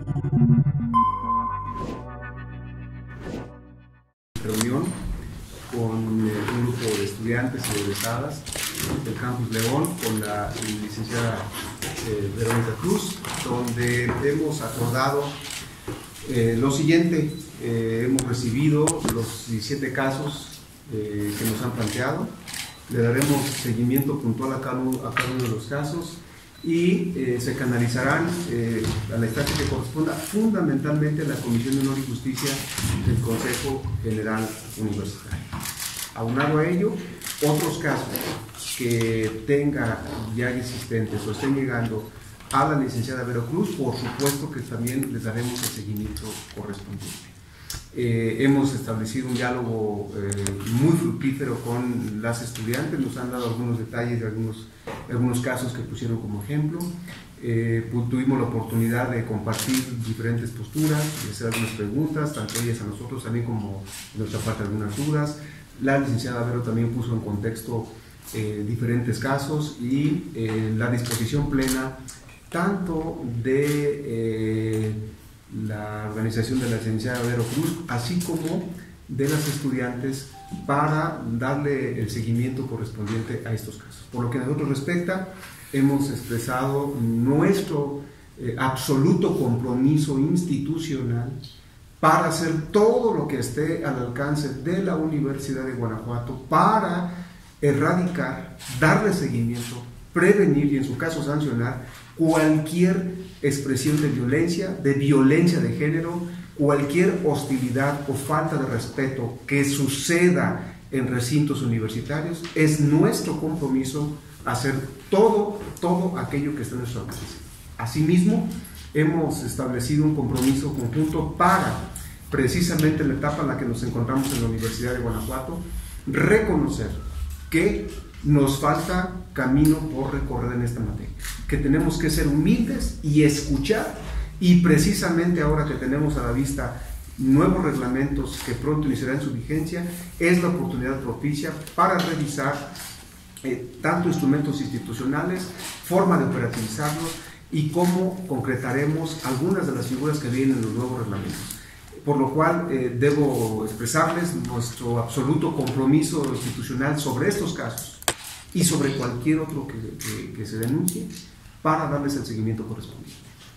Reunión con un grupo de estudiantes y egresadas del Campus León con la licenciada Verónica Cruz, donde hemos acordado lo siguiente. Hemos recibido los 17 casos que nos han planteado, le daremos seguimiento puntual a cada uno de los casos y se canalizarán a la instancia que corresponda, fundamentalmente a la Comisión de Honor y Justicia del Consejo General Universitario. Aunado a ello, otros casos que tenga ya existentes o estén llegando a la licenciada Vero Cruz, por supuesto que también les daremos el seguimiento correspondiente. Hemos establecido un diálogo muy fructífero con las estudiantes, nos han dado algunos detalles de algunos casos que pusieron como ejemplo. Tuvimos la oportunidad de compartir diferentes posturas, de hacer algunas preguntas, tanto ellas a nosotros también como de nuestra parte algunas dudas. La licenciada Vero también puso en contexto diferentes casos y la disposición plena tanto de la organización de la licenciada Vero Cruz, así como de las estudiantes, para darle el seguimiento correspondiente a estos casos. Por lo que a nosotros respecta, hemos expresado nuestro absoluto compromiso institucional para hacer todo lo que esté al alcance de la Universidad de Guanajuato para erradicar, darle seguimiento, prevenir y en su caso sancionar cualquier expresión de violencia de género, cualquier hostilidad o falta de respeto que suceda en recintos universitarios. Es nuestro compromiso hacer todo aquello que está en nuestro alcance. Asimismo, hemos establecido un compromiso conjunto para, precisamente en la etapa en la que nos encontramos en la Universidad de Guanajuato, reconocer que nos falta camino por recorrer en esta materia, que tenemos que ser humildes y escuchar, y precisamente ahora que tenemos a la vista nuevos reglamentos que pronto iniciarán su vigencia, es la oportunidad propicia para revisar tanto instrumentos institucionales, forma de operativizarlos y cómo concretaremos algunas de las figuras que vienen en los nuevos reglamentos. Por lo cual debo expresarles nuestro absoluto compromiso institucional sobre estos casos y sobre cualquier otro que se denuncie, para darles el seguimiento correspondiente.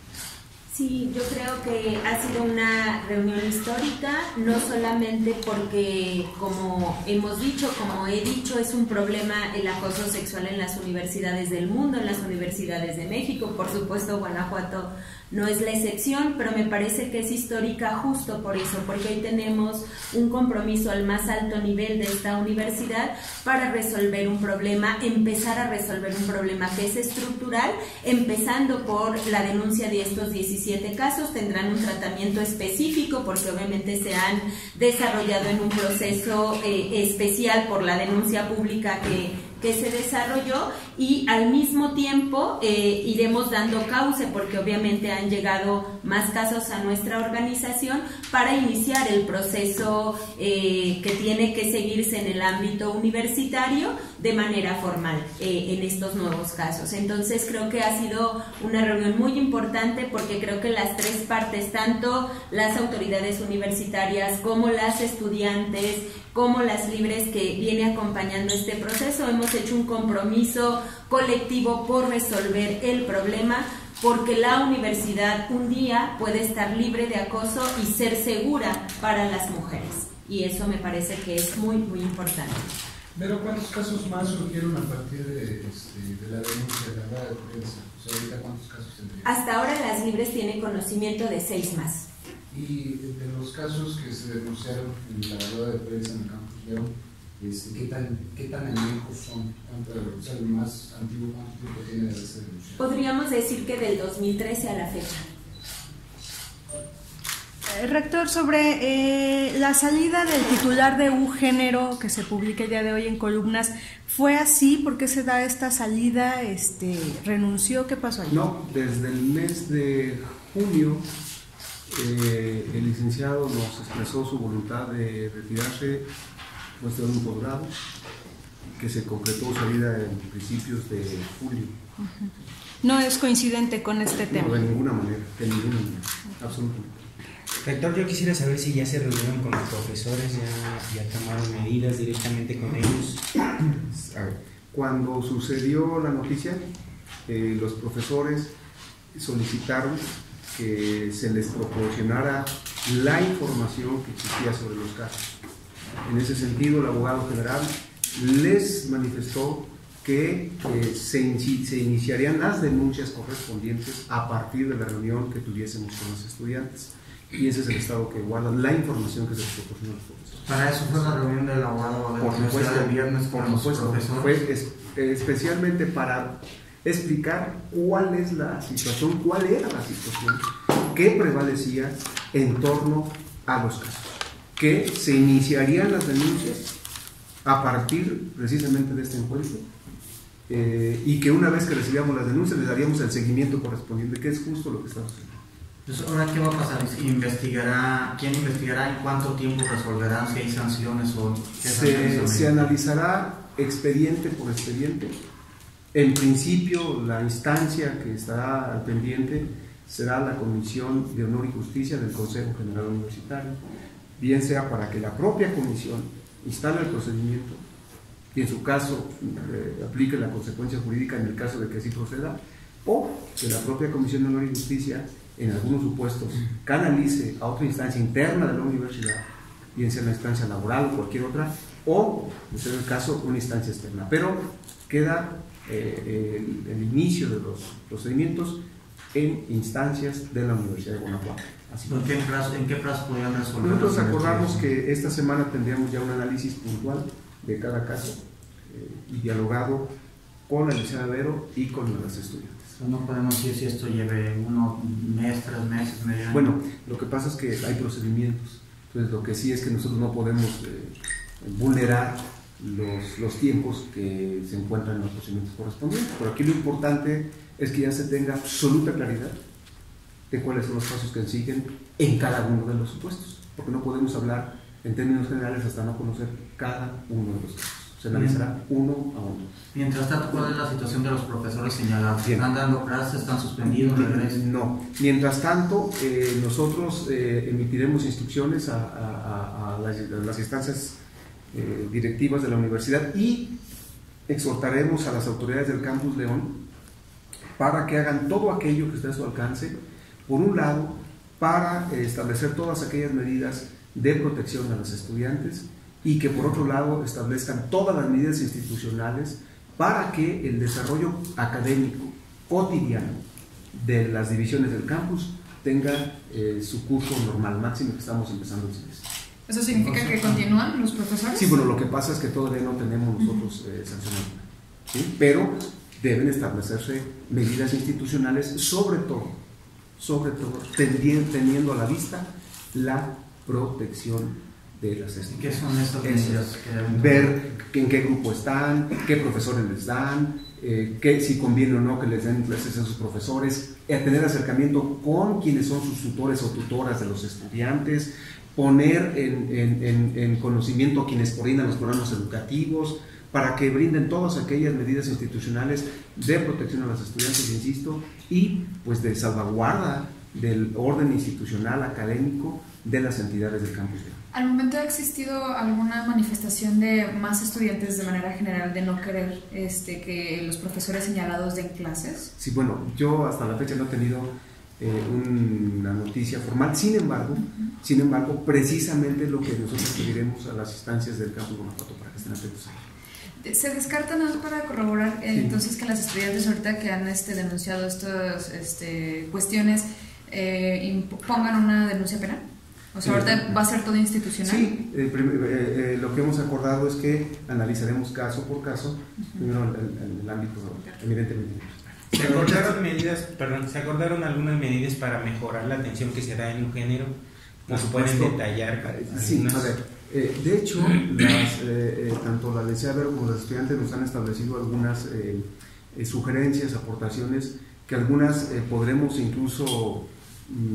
Sí, yo creo que ha sido una reunión histórica, no solamente porque, como hemos dicho, como he dicho, es un problema el acoso sexual en las universidades del mundo, en las universidades de México, por supuesto Guanajuato no es la excepción, pero me parece que es histórica justo por eso, porque hoy tenemos un compromiso al más alto nivel de esta universidad para resolver un problema, empezar a resolver un problema que es estructural, empezando por la denuncia de estos 17 casos. Tendrán un tratamiento específico porque obviamente se han desarrollado en un proceso especial por la denuncia pública que se desarrolló, y al mismo tiempo iremos dando cauce porque obviamente han llegado más casos a nuestra organización para iniciar el proceso que tiene que seguirse en el ámbito universitario de manera formal en estos nuevos casos. Entonces creo que ha sido una reunión muy importante porque creo que las tres partes, tanto las autoridades universitarias como las estudiantes, como las libres que viene acompañando este proceso, hemos hecho un compromiso colectivo por resolver el problema, porque la universidad un día puede estar libre de acoso y ser segura para las mujeres, y eso me parece que es muy, muy importante. Pero ¿cuántos casos más surgieron a partir de la denuncia de la rueda de prensa? O sea, ¿ahorita cuántos casos tendrían? Hasta ahora las libres tienen conocimiento de 6 más. Y de los casos que se denunciaron en la rueda de prensa en el Campus León, ¿qué tan añejos son? O sea, el más antiguo, ¿cuánto tiempo tiene de haberse denunciado? Podríamos decir que del 2013 a la fecha. Rector, sobre la salida del titular de Ugénero que se publica el día de hoy en columnas, ¿fue así? ¿Por qué se da esta salida? ¿Renunció? ¿Qué pasó ahí? No, desde el mes de junio el licenciado nos expresó su voluntad de retirarse pues, de un posgrado que se concretó su salida en principios de julio. no es coincidente con este tema. No, de ninguna manera, absolutamente. Rector, yo quisiera saber si ya se reunieron con los profesores, ya tomaron medidas directamente con ellos. A ver, cuando sucedió la noticia, los profesores solicitaron que se les proporcionara la información que existía sobre los casos. En ese sentido, el abogado general les manifestó que se iniciarían las denuncias correspondientes a partir de la reunión que tuviésemos con los estudiantes. Y ese es el estado que guarda la información que se les proporciona a los profesores. Para eso fue la reunión del abogado de la Universidad del viernes con los profesores. Fue especialmente para explicar cuál es la situación, cuál era la situación que prevalecía en torno a los casos, que se iniciarían las denuncias a partir precisamente de este encuentro, y que una vez que recibíamos las denuncias les daríamos el seguimiento correspondiente, que es justo lo que estamos haciendo. Entonces, ¿ahora qué va a pasar? ¿Quién investigará? ¿En cuánto tiempo resolverán? ¿Si hay sanciones o qué sanciones? Se analizará expediente por expediente. En principio, la instancia que estará al pendiente será la Comisión de Honor y Justicia del Consejo General Universitario, bien sea para que la propia comisión instale el procedimiento y en su caso aplique la consecuencia jurídica en el caso de que así proceda, o que la propia Comisión de Honor y Justicia en algunos supuestos canalice a otra instancia interna de la universidad, bien sea una instancia laboral o cualquier otra, o, en el caso, una instancia externa. Pero queda el inicio de los procedimientos en instancias de la Universidad de Guanajuato. ¿En qué plazo podrían resolver? Nosotros acordamos que esta semana tendríamos ya un análisis puntual de cada caso y dialogado con la licenciada Vero y con los estudiantes. No podemos decir si esto lleve un mes, 3 meses, medio año. Bueno, lo que pasa es que hay procedimientos. Entonces, lo que sí es que nosotros no podemos vulnerar los tiempos que se encuentran en los procedimientos correspondientes. Pero aquí lo importante es que ya se tenga absoluta claridad de cuáles son los pasos que siguen en cada uno de los supuestos, porque no podemos hablar en términos generales hasta no conocer cada uno de los casos. Se analizará uno a uno. Mientras tanto, ¿cuál es la situación de los profesores señalados? Bien. ¿Están dando clases? ¿Están suspendidos? No. Mientras tanto, nosotros emitiremos instrucciones a las instancias directivas de la universidad y exhortaremos a las autoridades del Campus León para que hagan todo aquello que esté a su alcance, por un lado, para establecer todas aquellas medidas de protección a los estudiantes, y que por otro lado establezcan todas las medidas institucionales para que el desarrollo académico cotidiano de las divisiones del campus tenga su curso normal, máximo que estamos empezando el semestre. ¿Eso significa que continúan los profesores? Sí, bueno, lo que pasa es que todavía no tenemos nosotros sancionado, ¿sí? Pero deben establecerse medidas institucionales, sobre todo teniendo a la vista la protección de las estudiantes. ¿Qué son estas medidas? Ver en qué grupo están, qué profesores les dan, si conviene o no que les den clases a sus profesores, tener acercamiento con quienes son sus tutores o tutoras de los estudiantes, poner en conocimiento a quienes coordinan los programas educativos, para que brinden todas aquellas medidas institucionales de protección a los estudiantes, insisto, y pues de salvaguarda del orden institucional académico de las entidades del campus. ¿Al momento ha existido alguna manifestación de más estudiantes de manera general de no querer que los profesores señalados den clases? Sí, bueno, yo hasta la fecha no he tenido una noticia formal, sin embargo, precisamente lo que nosotros pediremos a las instancias del campus Guanajuato para que estén atentos ahí. ¿Se descarta nada más para corroborar entonces que las estudiantes ahorita que han denunciado estas cuestiones pongan una denuncia penal? O sea, ahorita va a ser todo institucional. Sí, lo que hemos acordado es que analizaremos caso por caso, primero el ámbito, evidentemente. ¿Se acordaron algunas medidas para mejorar la atención que se da en un género? ¿Nos pueden detallar? Sí, a ver, de hecho, tanto la licenciada Vero como los estudiantes nos han establecido algunas sugerencias, aportaciones, que algunas podremos incluso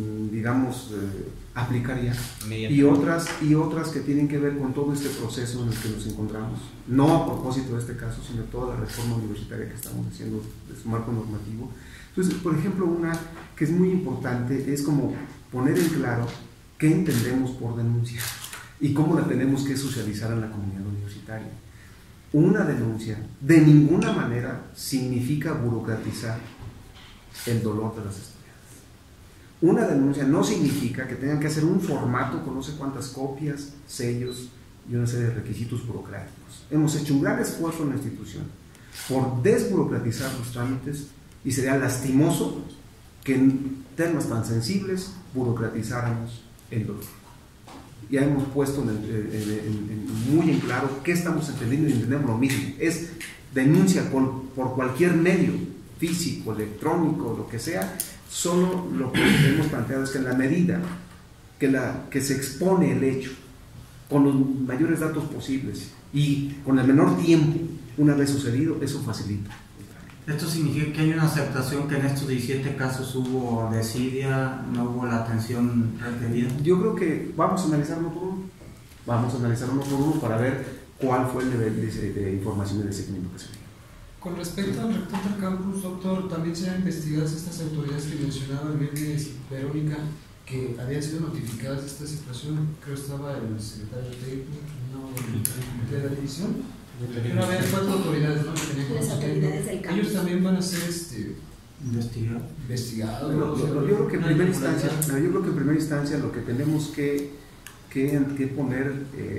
digamos, aplicar ya, y otras que tienen que ver con todo este proceso en el que nos encontramos, no a propósito de este caso, sino toda la reforma universitaria que estamos haciendo de su marco normativo. Entonces, por ejemplo, una que es muy importante es como poner en claro qué entendemos por denuncia y cómo la tenemos que socializar en la comunidad universitaria. Una denuncia de ninguna manera significa burocratizar el dolor de las estudiantes. Una denuncia no significa que tengan que hacer un formato con no sé cuántas copias, sellos y una serie de requisitos burocráticos. Hemos hecho un gran esfuerzo en la institución por desburocratizar los trámites y sería lastimoso que en temas tan sensibles burocratizáramos el dolor. Ya hemos puesto muy en claro qué estamos entendiendo y entendemos lo mismo. Es denuncia por cualquier medio, físico, electrónico, lo que sea. Solo lo que hemos planteado es que en la medida que se expone el hecho con los mayores datos posibles y con el menor tiempo una vez sucedido, eso facilita. ¿Esto significa que hay una aceptación que en estos 17 casos hubo desidia, no hubo la atención requerida? Yo creo que vamos a analizar uno por uno. Vamos a analizar uno por uno para ver cuál fue el nivel de información y de seguimiento que se dio. Con respecto al rector del campus, doctor, también se han investigado estas autoridades que mencionaba el viernes Verónica, que habían sido notificadas de esta situación. Creo que estaba el secretario de la división. Pero había 4 autoridades, ¿no? Las autoridades del campus. Ellos también van a ser investigados. Yo creo que en primera instancia lo que tenemos que poner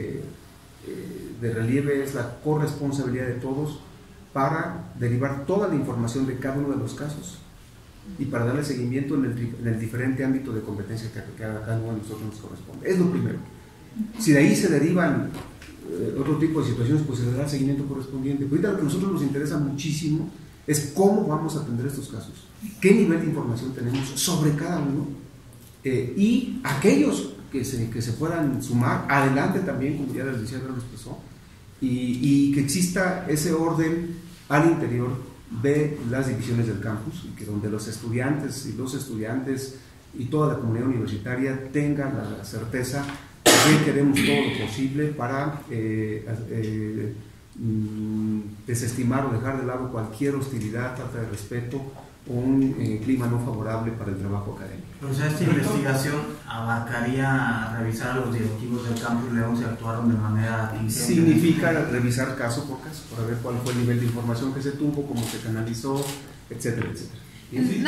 de relieve es la corresponsabilidad de todos para derivar toda la información de cada uno de los casos y para darle seguimiento en el diferente ámbito de competencia que a cada uno de nosotros nos corresponde. Es lo primero. Si de ahí se derivan otro tipo de situaciones, pues se le da el seguimiento correspondiente. Pero ahorita lo que a nosotros nos interesa muchísimo es cómo vamos a atender estos casos, qué nivel de información tenemos sobre cada uno, y aquellos que se puedan sumar, adelante también, como ya les decía, lo expresó, y que exista ese orden al interior de las divisiones del campus, y que donde los estudiantes y toda la comunidad universitaria tengan la certeza que queremos todo lo posible para desestimar o dejar de lado cualquier hostilidad, falta de respeto o un clima no favorable para el trabajo académico. O sea, esta investigación abarcaría revisar a los directivos del Campus León si actuaron de manera atingente. Significa revisar caso por caso para ver cuál fue el nivel de información que se tuvo, cómo se canalizó, etcétera, etcétera. Sí,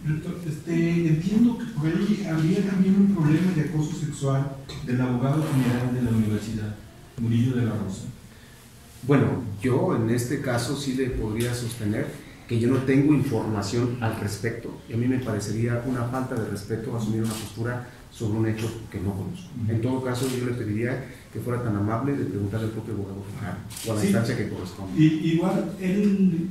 entiendo que por ahí había también un problema de acoso sexual del abogado general de la universidad, Murillo de la Rosa. Bueno, yo en este caso sí le podría sostener que yo no tengo información al respecto, y a mí me parecería una falta de respeto asumir una postura sobre un hecho que no conozco. En todo caso, yo le pediría que fuera tan amable de preguntarle al propio abogado general o a la instancia que corresponde. Igual él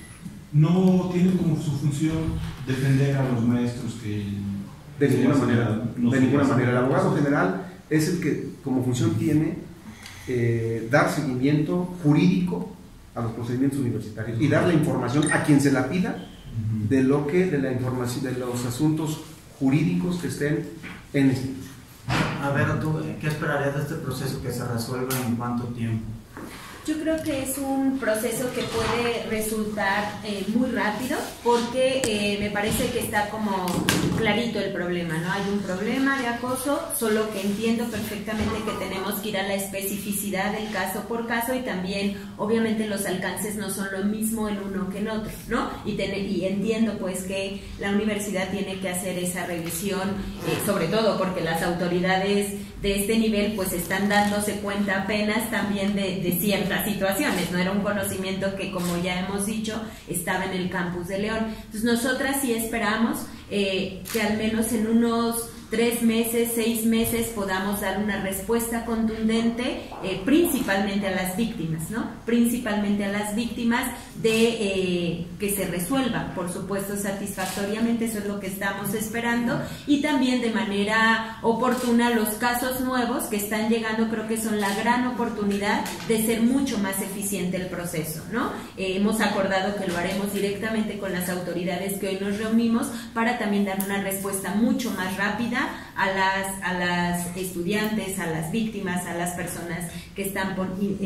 no tiene como su función defender a los maestros que... De ninguna manera. El abogado general es el que como función tiene dar seguimiento jurídico a los procedimientos universitarios y dar la información a quien se la pida de la información, de los asuntos jurídicos que estén en este. A ver, ¿tú qué esperarías de este proceso que se resuelva en cuánto tiempo? Yo creo que es un proceso que puede resultar muy rápido porque me parece que está como clarito el problema, ¿no? Hay un problema de acoso, solo que entiendo perfectamente que tenemos que ir a la especificidad del caso por caso y también obviamente los alcances no son lo mismo en uno que en otro, ¿no? Y entiendo pues que la universidad tiene que hacer esa revisión, sobre todo porque las autoridades de este nivel pues están dándose cuenta apenas también de ciertas situaciones, no era un conocimiento que, como ya hemos dicho, estaba en el campus de León. Entonces nosotras sí esperamos que al menos en unos 3 meses, 6 meses podamos dar una respuesta contundente, principalmente a las víctimas, ¿no? Principalmente a las víctimas de que se resuelva, por supuesto, satisfactoriamente, eso es lo que estamos esperando, y también de manera oportuna los casos nuevos que están llegando, creo que son la gran oportunidad de ser mucho más eficiente el proceso, ¿no? Hemos acordado que lo haremos directamente con las autoridades que hoy nos reunimos para también dar una respuesta mucho más rápida a las estudiantes, a las víctimas, a las personas que están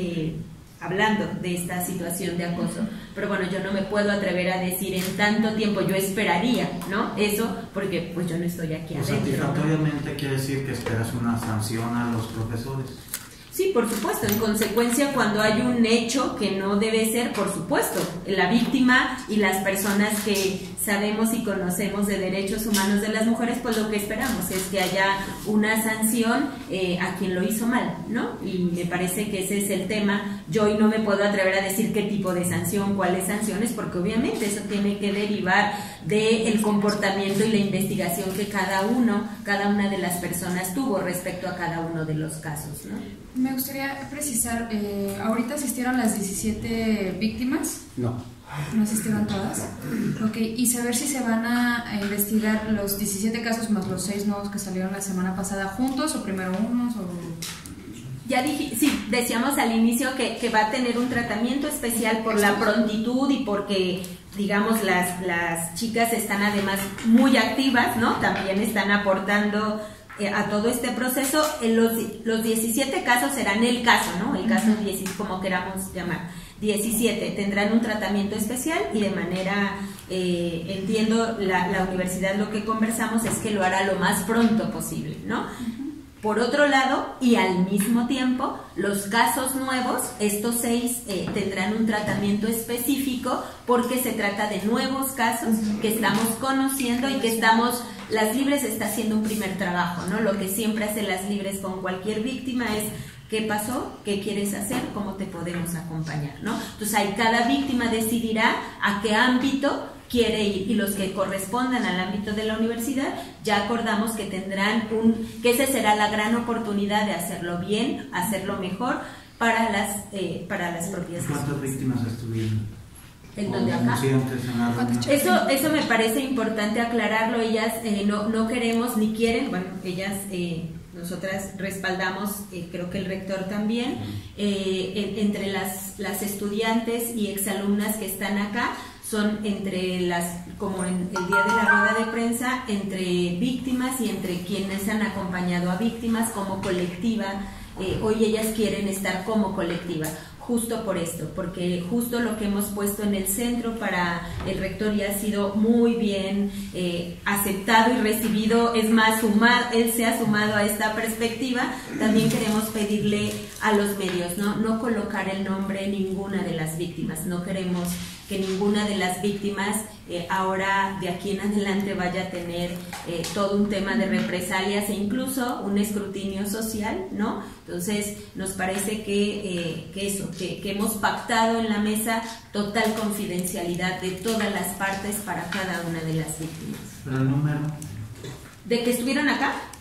hablando de esta situación de acoso. Pero bueno, yo no me puedo atrever a decir en tanto tiempo, yo esperaría, ¿no? Eso, porque pues yo no estoy aquí adentro. Satisfactoriamente quiere decir que esperas una sanción a los profesores. Sí, por supuesto, en consecuencia cuando hay un hecho que no debe ser, por supuesto, la víctima y las personas que sabemos y conocemos de derechos humanos de las mujeres, pues lo que esperamos es que haya una sanción a quien lo hizo mal, ¿no? Y me parece que ese es el tema. Yo hoy no me puedo atrever a decir qué tipo de sanción, cuáles sanciones, porque obviamente eso tiene que derivar del comportamiento y la investigación que cada una de las personas tuvo respecto a cada uno de los casos, ¿no? Me gustaría precisar, ¿ahorita asistieron las 17 víctimas? No. ¿No asistieron todas? Ok, y saber si se van a investigar los 17 casos más los 6 nuevos que salieron la semana pasada juntos o primero unos o... Ya dije, sí, decíamos al inicio que va a tener un tratamiento especial por la prontitud y porque, digamos, las chicas están además muy activas, ¿no? También están aportando a todo este proceso. Los 17 casos serán el caso, ¿no? El caso 10, como queramos llamar. 17 tendrán un tratamiento especial y de manera, entiendo, la universidad lo que conversamos es que lo hará lo más pronto posible, ¿no? Por otro lado, y al mismo tiempo, los casos nuevos, estos 6 tendrán un tratamiento específico porque se trata de nuevos casos que estamos conociendo y que Las Libres está haciendo un primer trabajo, ¿no? Lo que siempre hace Las Libres con cualquier víctima es ¿qué pasó? ¿Qué quieres hacer? ¿Cómo te podemos acompañar? ¿No? Entonces ahí cada víctima decidirá a qué ámbito quiere ir, y los que correspondan al ámbito de la universidad ya acordamos que tendrán que esa será la gran oportunidad de hacerlo bien, hacerlo mejor para las propias. ¿Cuántas víctimas estuvieron? ¿En dónde acá? Eso me parece importante aclararlo. Ellas no queremos ni quieren, bueno, ellas nosotras respaldamos, creo que el rector también, entre las estudiantes y exalumnas que están acá, son entre como en el día de la rueda de prensa, entre víctimas y entre quienes han acompañado a víctimas como colectiva. Hoy ellas quieren estar como colectiva, justo por esto, porque justo lo que hemos puesto en el centro para el rector ya ha sido muy bien aceptado y recibido. Es más, él se ha sumado a esta perspectiva. También queremos pedirle a los medios no colocar el nombre de ninguna de las víctimas. No queremos que ninguna de las víctimas ahora de aquí en adelante vaya a tener todo un tema de represalias e incluso un escrutinio social, ¿no? Entonces nos parece que hemos pactado en la mesa total confidencialidad de todas las partes para cada una de las víctimas. ¿Pero el número? ¿De que estuvieron acá?